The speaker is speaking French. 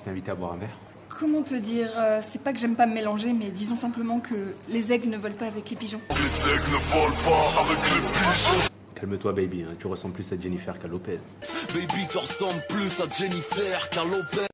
Je t'invite à boire un verre. Comment te dire, c'est pas que j'aime pas me mélanger, mais disons simplement que les aigles ne volent pas avec les pigeons. Les aigles ne volent pas avec les pigeons. Calme-toi, baby, hein. Tu ressembles plus à Jennifer qu'à Lopez. Baby, tu ressembles plus à Jennifer qu'à Lopez.